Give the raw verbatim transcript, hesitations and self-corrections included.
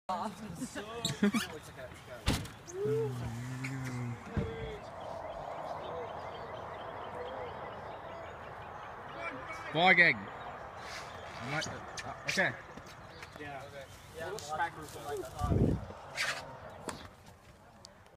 Ball gag. Okay. Yeah. Okay. Yeah. We'll smack her like that.